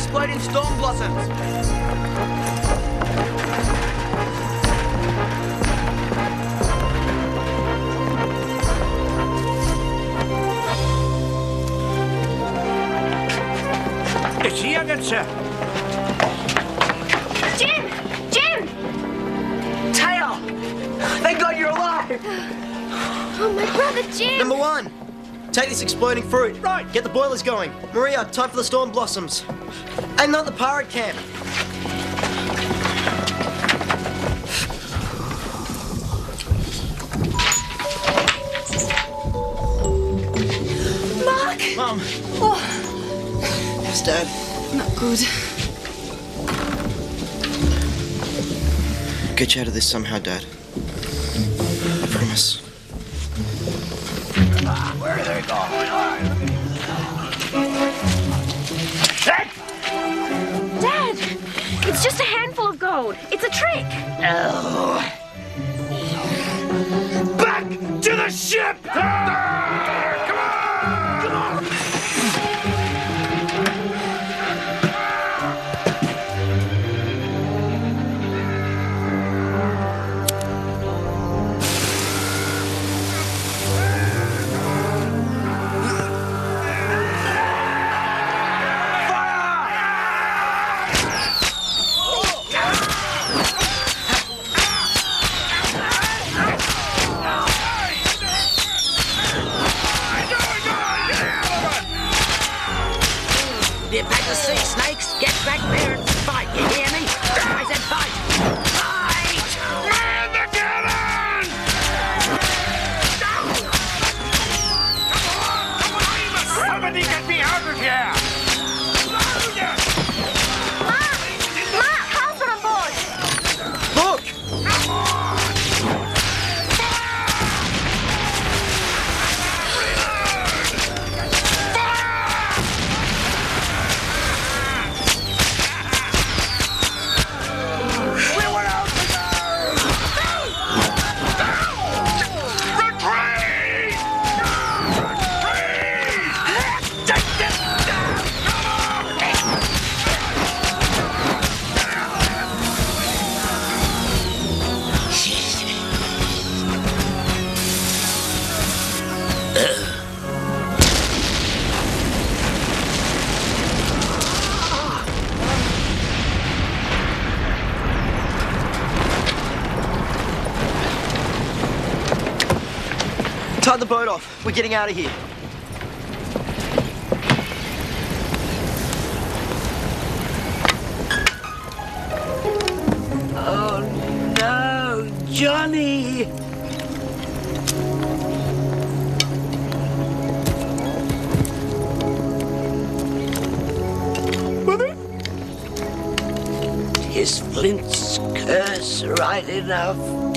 exploding storm blossoms. It's here again, sir. Jim! Jim! Tail! Thank God you're alive! Oh, my brother Jim! Number 1. Take this exploding fruit. Right. Get the boilers going. Maria, time for the storm blossoms. And not the pirate camp. Mark! Mum. Oh, How's Dad? not good. Get you out of this somehow, Dad. I promise. Where are they going? Dad! It's just a handful of gold. It's a trick. Oh. Back to the ship! Come on! Come on! You back to sea, snakes. Get back there and fight. You hear me? I said fight. Fight! Man the cannon! Somebody get me out of here! Mark! How's it on board? Look! Tide the boat off. We're getting out of here. Oh, no, Johnny! Mother? Is Flint's curse right enough?